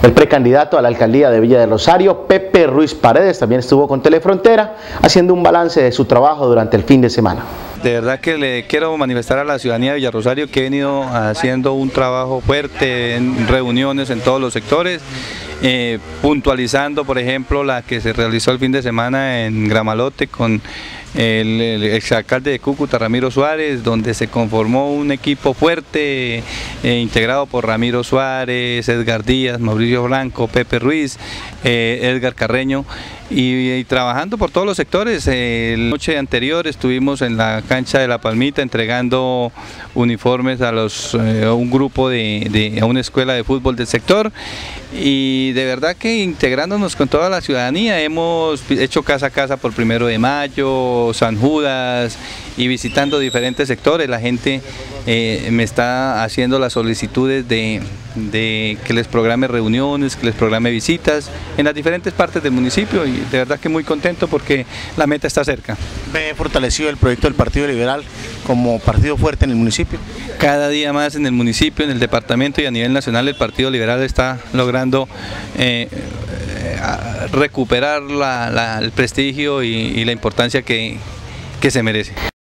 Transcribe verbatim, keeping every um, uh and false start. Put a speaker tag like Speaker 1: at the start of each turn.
Speaker 1: El precandidato a la alcaldía de Villa del Rosario, Pepe Ruiz Paredes, también estuvo con Telefrontera haciendo un balance de su trabajo durante el fin de semana.
Speaker 2: De verdad que le quiero manifestar a la ciudadanía de Villarrosario que he venido haciendo un trabajo fuerte en reuniones en todos los sectores, eh, puntualizando por ejemplo la que se realizó el fin de semana en Gramalote con el, el exalcalde de Cúcuta, Ramiro Suárez, donde se conformó un equipo fuerte eh, integrado por Ramiro Suárez, Edgar Díaz, Mauricio Blanco, Pepe Ruiz, eh, Edgar Carreño, y, y trabajando por todos los sectores. Eh, la noche anterior estuvimos en la cancha de La Palmita entregando uniformes a, los, eh, a un grupo de, de a una escuela de fútbol del sector, y de verdad que integrándonos con toda la ciudadanía hemos hecho casa a casa por Primero de Mayo, San Judas, y visitando diferentes sectores. La gente eh, me está haciendo las solicitudes de, de que les programe reuniones, que les programe visitas en las diferentes partes del municipio, y de verdad que muy contento porque la meta está cerca.
Speaker 1: ¿Ve fortalecido el proyecto del Partido Liberal como partido fuerte en el municipio?
Speaker 2: Cada día más en el municipio, en el departamento y a nivel nacional el Partido Liberal está logrando eh, recuperar la, la, el prestigio y, y la importancia que, que se merece.